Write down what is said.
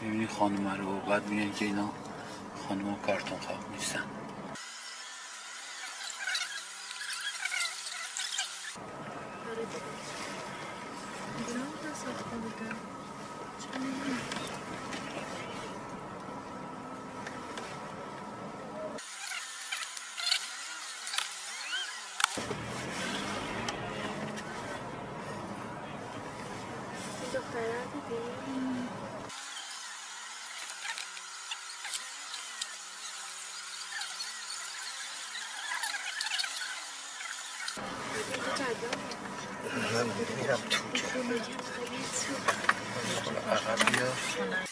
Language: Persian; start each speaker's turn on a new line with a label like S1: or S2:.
S1: میبینی خانومه رو، بعد میگن که اینا خانوم کارتون خواب نیستن.
S2: دختره دیدی؟
S1: من میرم تو که عقب بیا.